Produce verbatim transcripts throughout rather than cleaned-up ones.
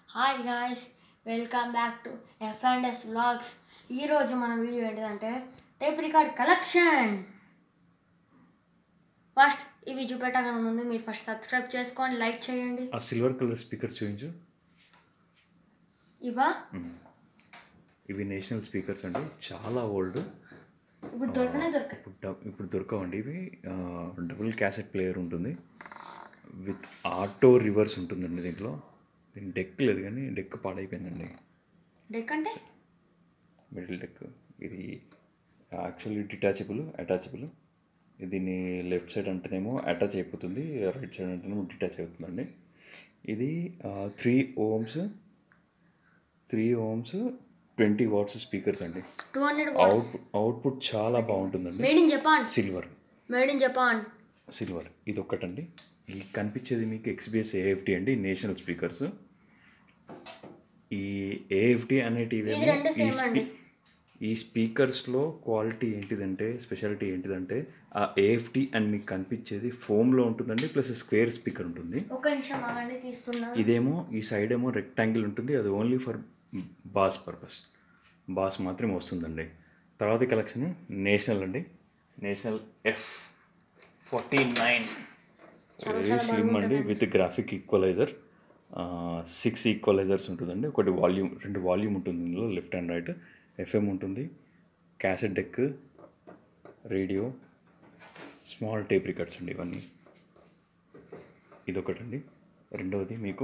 Hi guys, welcome back to F and S vlogs. ఈరోజు మన video ఏంటంటే tape record collection. First ఇవి చూపెట్టగానే ముందు మీరు ఫస్ట్ సబ్స్క్రైబ్ చేసుకోండి, లైక్ చేయండి. ఆ సిల్వర్ కలర్ స్పీకర్ చూపించు. ఇవా ఇవి నేషనల్ స్పీకర్స్ అండి, చాలా ఓల్డ్. ఇప్పుడు దొరకనే దొరకాయి. ఇప్పుడు ఇప్పుడు దొరకవండి. ఇవి డబుల్ క్యాసెట్ ప్లేయర్ ఉంటుంది, విత్ ఆటో రివర్స్ ఉంటుందండి. దీంట్లో దీని డెక్ లేదు, కానీ డెక్ పాడైపోయిందండి. డెక్ అంటే మిడిల్ డెక్. ఇది యాక్చువల్లీ డిటాచబుల్ అటాచబుల్. దీన్ని లెఫ్ట్ సైడ్ అంటేనేమో అటాచ్ అయిపోతుంది, రైట్ సైడ్ అంటేనేమో డిటాచ్ అవుతుందండి. ఇది three ohms three ohms twenty watts speakers అండి. టూ హండ్రెడ్ అవుట్ అవుట్పుట్ చాలా బాగుంటుందండి. Made in Japan. Silver made in Japan silver ఇది ఒక్కటండి. ఈ కనిపించేది మీకు ఎక్స్బిఎస్ ఏఎఫ్టీ అండి, నేషనల్ స్పీకర్స్. ఈ ఏఎఫ్టీ అనేటివి ఈ స్పీకర్స్లో క్వాలిటీ ఏంటిదంటే, స్పెషాలిటీ ఏంటిదంటే, ఆ ఏఎఫ్టీ అని మీకు కనిపించేది ఫోమ్లో ఉంటుందండి, ప్లస్ స్క్వేర్ స్పీకర్ ఉంటుంది. ఒక నిమిషం ఆగండి, తీస్తున్నా. ఇదేమో ఈ సైడ్ ఏమో రెక్టాంగిల్ ఉంటుంది, అది only for bass purpose, bass మాత్రమే వస్తుందండి. తర్వాత కలెక్షన్ నేషనల్ అండి, National F forty nine very slim అండి, with graphic equalizer. Six equalizers ఉంటుందండి, ఒకటి వాల్యూమ్, రెండు వాల్యూమ్ ఉంటుంది ఇందులో, లెఫ్ట్ అండ్ రైట్. ఎఫ్ఎం ఉంటుంది, cassette deck, radio, small tape records అండి ఇవన్నీ. ఇదొకటండి. రెండవది మీకు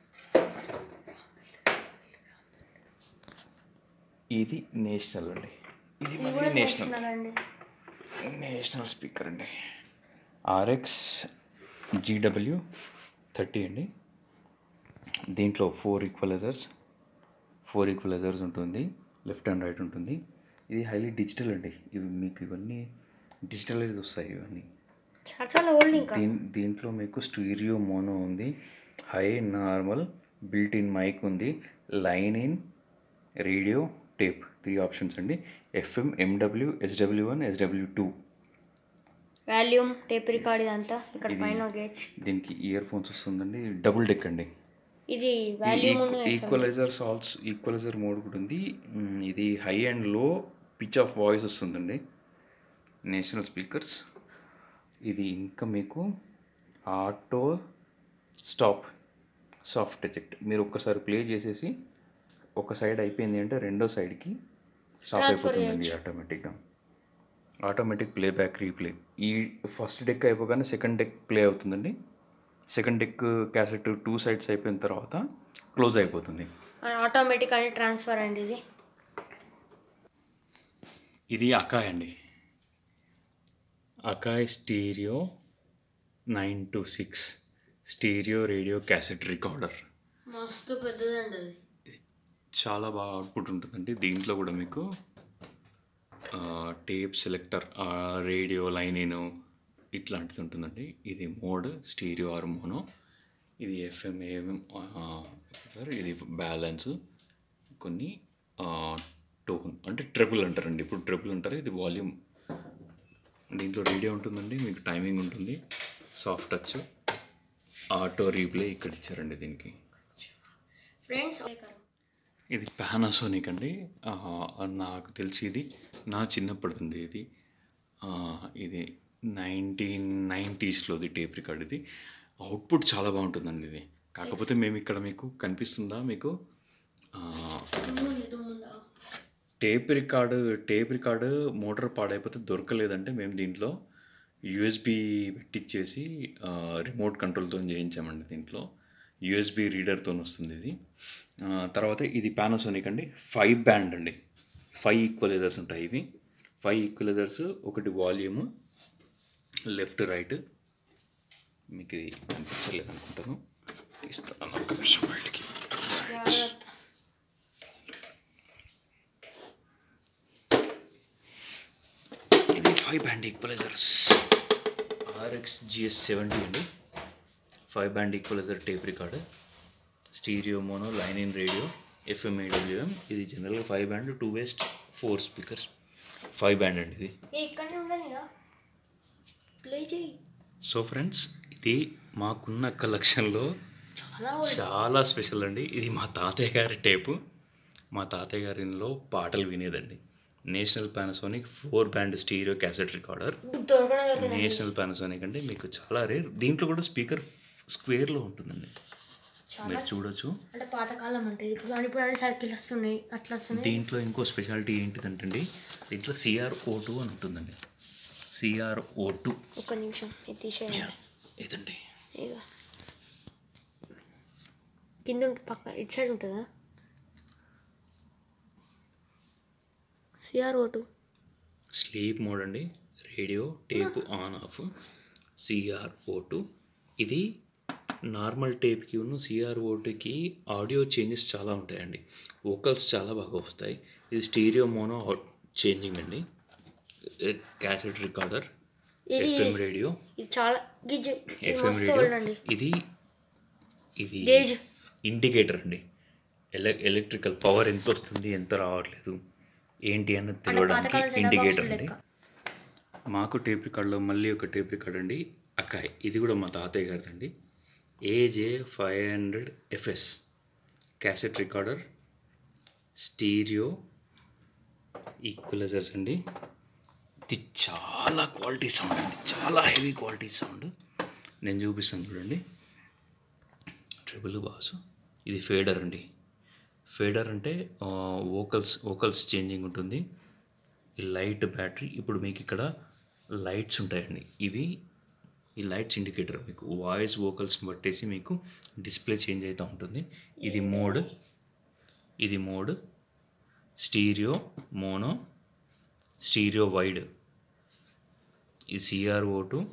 ఇది నేషనల్ అండి, ఇది మళ్ళీ నేషనల్ నేషనల్ స్పీకర్ అండి. ఆర్ఎక్స్ జీడబ్ల్యూ థర్టీ అండి. దీంట్లో ఫోర్ ఈక్వలైజర్స్ ఫోర్ ఈక్వలైజర్స్ ఉంటుంది, లెఫ్ట్ అండ్ రైట్ ఉంటుంది. ఇది హైలీ డిజిటల్ అండి, ఇవి మీకు ఇవన్నీ డిజిటలైజ్ వస్తాయి ఇవన్నీ. దీని దీంట్లో మీకు స్టీరియో మోనో ఉంది, high normal built in mike ఉంది, line in, radio, tape, three options అండి. FM, MW, SW one, SW two, volume, tape record, ఇదంతా ఇక్కడ పైన గేజ్. దీనికి ఇయర్ ఫోన్స్ వస్తుందండి, డబుల్ డెక్ అండి. ఇది volume equalizers also equalizer mode కూడా ఉంది. ఇది high and low pitch of voice వస్తుందండి, నేషనల్ స్పీకర్స్. ఇది ఇంకా మీకు ఆటో స్టాప్, సాఫ్ట్ ఎజెక్ట్. మీరు ఒక్కసారి ప్లే చేసేసి ఒక సైడ్ అయిపోయింది అంటే రెండో సైడ్కి స్టాప్ అయిపోతుందండి ఆటోమేటిక్గా. Automatic play back, replay. ఈ ఫస్ట్ డెక్ అయిపోగానే సెకండ్ డెక్ ప్లే అవుతుందండి. Second deck cassette two sides అయిపోయిన తర్వాత క్లోజ్ అయిపోతుంది, ఆటోమేటిక్ అని ట్రాన్స్ఫర్ అండి. ఇది ఇది అకాయ్ అండి, Akai stereo nine two six stereo radio cassette recorder. మస్తు పెద్దదండి, అది చాలా బాగా అవుట్పుట్ ఉంటుందండి. దీంట్లో కూడా మీకు tape selector, radio line in ఇట్లాంటిది ఉంటుందండి. ఇది మోడ్ స్టీరియో ఆర్ మోనో. ఇది ఎఫ్ఎం, ఏఎం, ఇది బ్యాలెన్స్, కొన్ని టోన్ అంటే ట్రిపుల్ అంటారండి, ఇప్పుడు ట్రిపుల్ అంటారు. ఇది వాల్యూమ్. దీంట్లో రేడియో ఉంటుందండి, మీకు టైమింగ్ ఉంటుంది, సాఫ్ట్ టచ్, ఆటో రీప్లే ఇక్కడ ఇచ్చారండి దీనికి. ఫ్రెండ్స్, ఇది పానాసోనిక్ అండి, నాకు తెలిసి ఇది నా చిన్నప్పటిది. ఇది ఇది నైన్టీన్ నైంటీస్లోది టేప్ రికార్డ్. ఇది అవుట్పుట్ చాలా బాగుంటుందండి ఇది. కాకపోతే మేము ఇక్కడ మీకు కనిపిస్తుందా మీకు tape record tape record motor పాడైపోతే దొరకలేదంటే మేము దీంట్లో యూఎస్బి పెట్టించేసి రిమోట్ కంట్రోల్తో చేయించామండి. దీంట్లో యూఎస్బి రీడర్తో వస్తుంది ఇది. తర్వాత ఇది పానాసోనిక్ అండి, ఫైవ్ బ్యాండ్ అండి, ఫైవ్ ఈక్వలైజర్స్ ఉంటాయి. ఇవి ఫైవ్ ఈక్వలైజర్స్, ఒకటి వాల్యూమ్, లెఫ్ట్ రైట్. మీకు ఇది కనిపించలేదు అనుకుంటాను, ఇస్తాను ఒక నిమిషం బయటికి. ఇది five band equalizers, RX GS seventy అండి. Five band equalizer tape record, stereo mono, line in, radio, FM, AWM. ఇది జనరల్గా five band, two ways, four speakers. Five band అండి ఇది. సో ఫ్రెండ్స్, ఇది మాకున్న కలెక్షన్లో చాలా old. చాలా స్పెషల్ అండి. ఇది మా తాతయ్య గారి టేపు. మా తాతయ్య గారిలో పాటలు వినేదండి. National Panasonic four band stereo cassette recorder. దొరకనే దొరకదండి. నేషనల్ పానాసోనిక్ అంటే మీకు చాలా రేర్. దీంట్లో కూడా స్పీకర్ స్క్వేర్లో ఉంటుందండి, మీరు చూడొచ్చు. అంటే పాతకాలం అంటే ఇప్పుడు ఇప్పుడు అంటే సర్కిల్ వస్తున్నాయి అట్లా వస్తున్నాయి. దీంట్లో ఇంకో స్పెషాలిటీ ఏంటిదంటే దీంట్లో సిఆర్ ఓ టూ అని ఉంటుందండి. సిఆర్ ఓ టూ ఒక్క నిమిషం ఇది తీసేయండి. ఇదండి ఇక కింద ఉంటు- పక్క ఇటు సైడ్ ఉంటుందా సిఆర్ ఓటు? స్లీప్ మోడ్ అండి. Radio tape on off CR O two. ఇది నార్మల్ టేప్కి ఉన్న సిఆర్ ఓటుకి ఆడియో చేంజెస్ చాలా ఉంటాయండి. వోకల్స్ చాలా బాగా వస్తాయి. ఇది స్టీరియో మోనో చేంజింగ్ అండి. క్యాసెట్ రికార్డర్, ఇది ఎఫ్ఎం రేడియో, ఇది చాలా గిజ్ ఎఫ్ఎం మస్తు రేడియో. old అండి. ఇది ఇది గేజ్ ఇండికేటర్ అండి. ఎల ఎలక్ట్రికల్ పవర్ ఎంత వస్తుంది ఎంత రావట్లేదు ఏంటి అన్నది తెలియడానికి పాతకాలం ఇండికేటర్ సెటప్ అండి. లెక్క. మాకు టేప్ రికార్డులో మళ్ళీ ఒక టేప్ రికార్డ్ అండి అక్కాయ్. ఇది కూడా మా తాతయ్య గారిది అండి. AJ five hundred FS cassette recorder, stereo equalizers అండి. ఇది చాలా క్వాలిటీ సౌండ్ అండి, చాలా హెవీ క్వాలిటీ సౌండ్. నేను చూపిస్తాను చూడండి. Treble bass. ఇది ఫేడర్ అండి. ఫేడర్ అంటే వోకల్స్ వోకల్స్ చేంజింగ్ ఉంటుంది. ఈ లైట్ బ్యాటరీ. ఇప్పుడు మీకు ఇక్కడ లైట్స్ ఉంటాయండి. ఇవి ఈ లైట్స్ ఇండికేటర్ మీకు వాయిస్ వోకల్స్ని బట్టేసి మీకు డిస్ప్లే చేంజ్ అవుతూ ఉంటుంది. ఇది మోడ్, ఇది mode stereo mono, stereo wide. ఇది CR O two,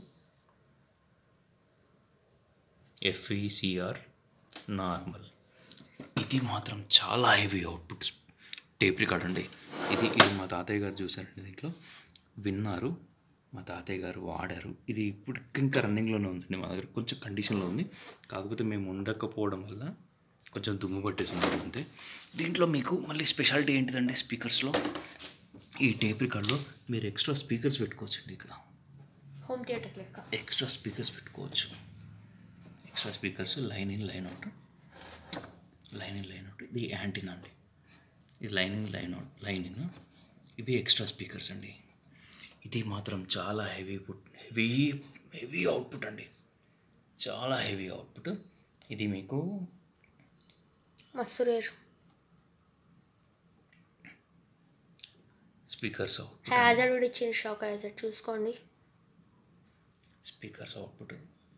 FECR normal. ఇది మాత్రం చాలా హెవీ అవుట్పుట్ టేప్ రికార్డ్ అండి. ఇది ఇది మా తాతయ్య గారు చూసారండి, దీంట్లో విన్నారు, మా తాతయ్య గారు వాడారు. ఇది ఇప్పుడు ఇంకా రన్నింగ్లోనే ఉందండి, మా దగ్గర కొంచెం కండిషన్లో ఉంది. కాకపోతే మేము ఉండకపోవడం వల్ల కొంచెం దుమ్ము పట్టేసింది అంతే. దీంట్లో మీకు మళ్ళీ స్పెషాలిటీ ఏంటిదంటే స్పీకర్స్లో, ఈ టేప్ రికార్డ్లో మీరు ఎక్స్ట్రా స్పీకర్స్ పెట్టుకోవచ్చు అండి. ఇక్కడ హోమ్ థియేటర్ లెక్క ఎక్స్ట్రా స్పీకర్స్ పెట్టుకోవచ్చు. Extra speakers line in line out, line in line out. ఇది యాంటీనా అండి. ఇది line in line out, line in. ఇవి ఎక్స్ట్రా స్పీకర్స్ అండి. ఇది మాత్రం చాలా heavy put heavy heavy output అండి, చాలా హెవీ అవుట్పుట్. ఇది మీకు మస్తు రేరు. స్పీకర్స్ అవుట్పుట్, హ్యాజర్డ్ కూడా ఇచ్చింది, షాక్ హ్యాజర్డ్ చూసుకోండి. Speakers output.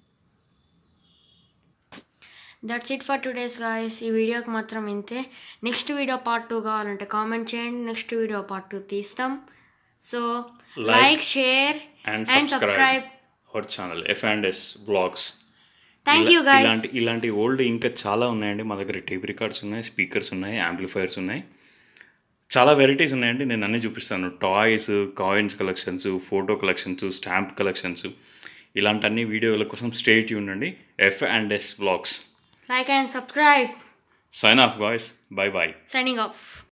That's it for today's guys. ఈ వీడియోకి మాత్రం ఇంతే. నెక్స్ట్ వీడియో పార్ట్ టూ కావాలంటే కామెంట్ చేయండి, నెక్స్ట్ వీడియో పార్ట్ టూ తీస్తాం. So like, share and and subscribe our channel F and S vlogs. Thank you guys. ఇలాంటి ఇలాంటి old ఇంకా చాలా ఉన్నాయండి మా దగ్గర. టేప్ రికార్డ్స్ ఉన్నాయి, స్పీకర్స్ ఉన్నాయి, యాంప్లిఫైర్స్ ఉన్నాయి, చాలా వెరైటీస్ ఉన్నాయండి. నేను అన్నీ చూపిస్తాను. Toys, coins collections, photo collections, stamp collections, ఇలాంటి అన్ని వీడియోల కోసం స్టే ట్యూన్ అండి. F and S vlogs. Like and subscribe. Sign off guys. Bye bye. Signing off.